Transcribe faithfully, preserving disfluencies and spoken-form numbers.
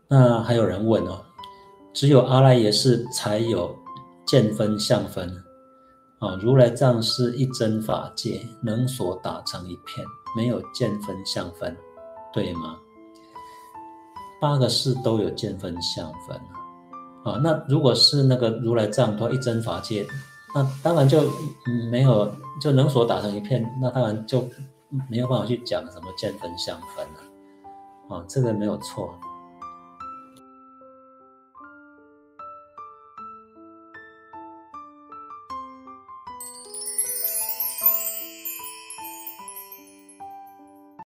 那还有人问哦，只有阿赖耶识才有见分相分啊，如来藏是一真法界，能所打成一片，没有见分相分，对吗？八个识都有见分相分啊。那如果是那个如来藏多一真法界，那当然就没有就能所打成一片，那当然就没有办法去讲什么见分相分了啊，这个没有错。